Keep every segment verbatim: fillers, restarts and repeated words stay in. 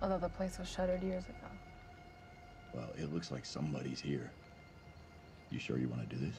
Although the place was shuttered years ago. Well, it looks like somebody's here. You sure you want to do this?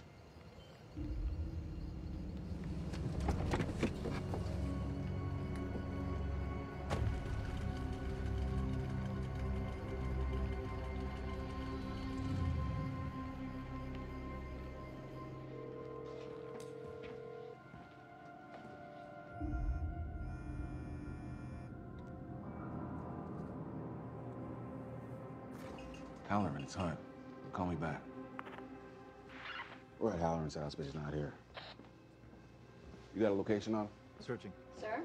Halloran, it's Hunt. Call me back. We're at Halloran's house, but he's not here. You got a location on him? Searching. Sir?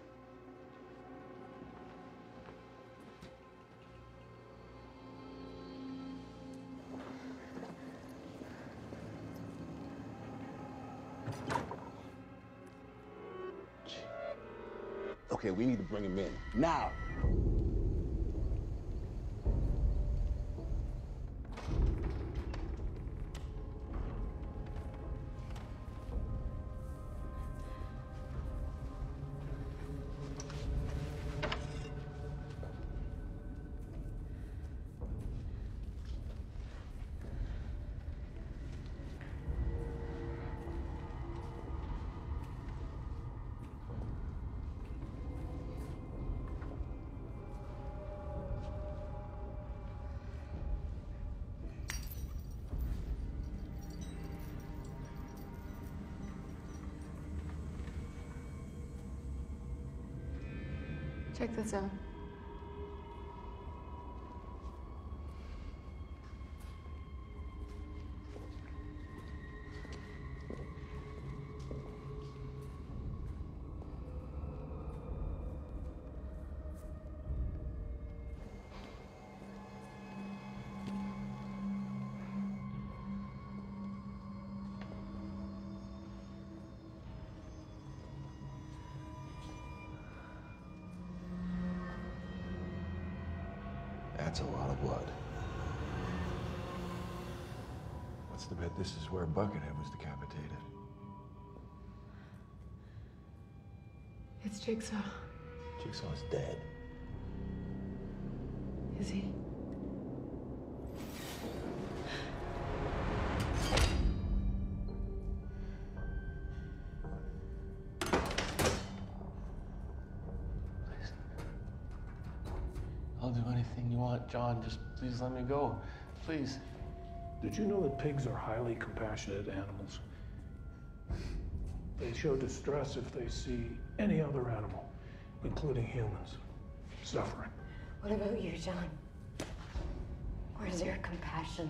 Okay, we need to bring him in. Now! Check this out. That's a lot of blood. What's the bet this is where Buckethead was decapitated? It's Jigsaw. Jigsaw's dead. Is he? I'll do anything you want, John. Just please let me go. Please. Did you know that pigs are highly compassionate animals? They show distress if they see any other animal, including humans, suffering. What about you, John? Where's your compassion?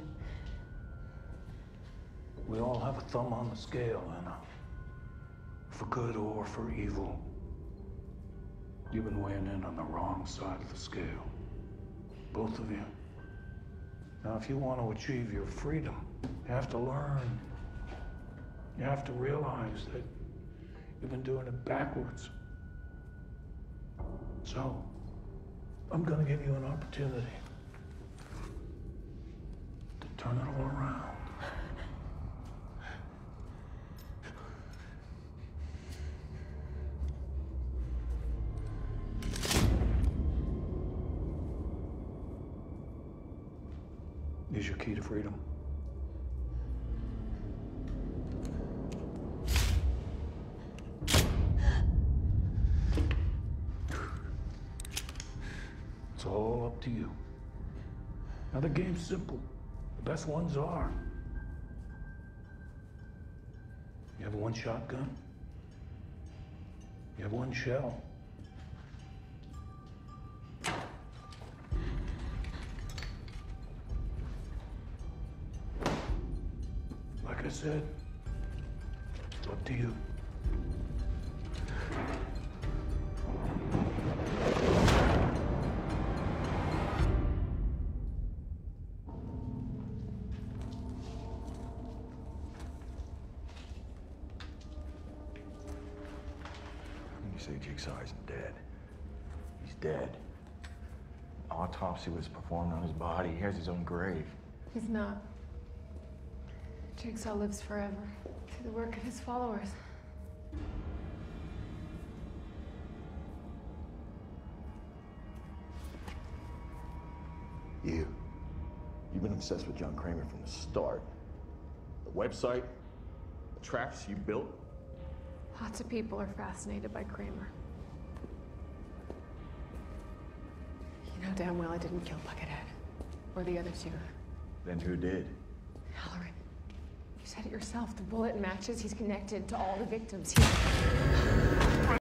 We all have a thumb on the scale, Anna. For good or for evil. You've been weighing in on the wrong side of the scale. Both of you. Now, if you want to achieve your freedom, you have to learn. You have to realize that you've been doing it backwards. So, I'm going to give you an opportunity to turn it all around. Is your key to freedom. It's all up to you. Now the game's simple. The best ones are. You have one shotgun. You have one shell. Like I said, it's up to you. When you say Jigsaw isn't dead, he's dead. Autopsy was performed on his body. He has his own grave. He's not. Jigsaw lives forever through the work of his followers. You. You've been obsessed with John Kramer from the start. The website, the traps you built. Lots of people are fascinated by Kramer. You know damn well I didn't kill Buckethead. Or the other two. Then who did? Halloran. You said it yourself. The bullet matches. He's connected to all the victims here.